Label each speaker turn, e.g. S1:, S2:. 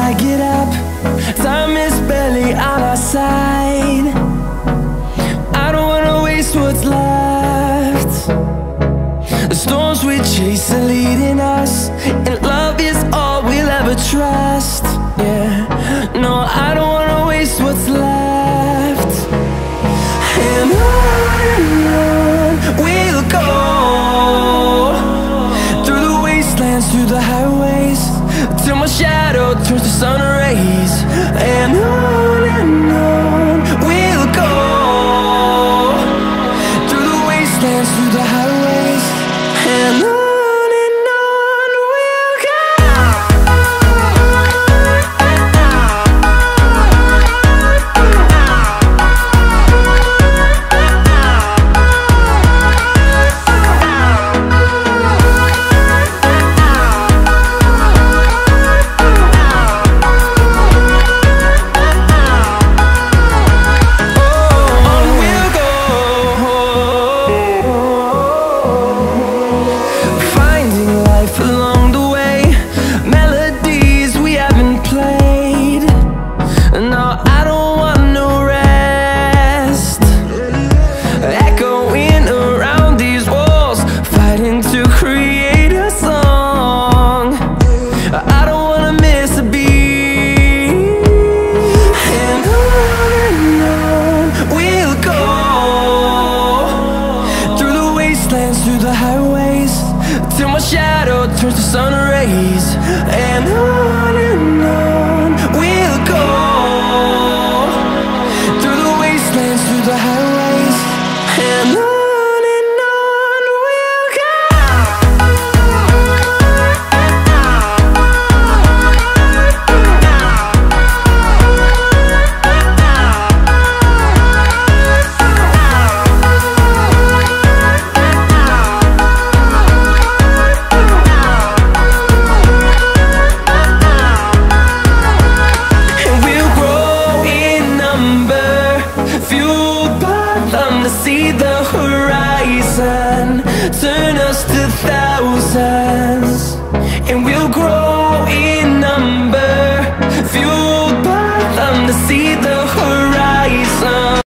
S1: I get up, time is barely on our side. I don't wanna waste what's left. The storms we chase are leading us, and love is all we'll ever trust. Yeah, no, I don't wanna waste what's left. And on we'll go, through the wastelands, through the highways, till my shadow turns to sun rays. And on we'll go, through the wastelands, through the highways, and on. Through the highways, till my shadow turns to sun rays. And on we'll go, through the wastelands, through the highways, and on. See the horizon turn us to thousands, and we'll grow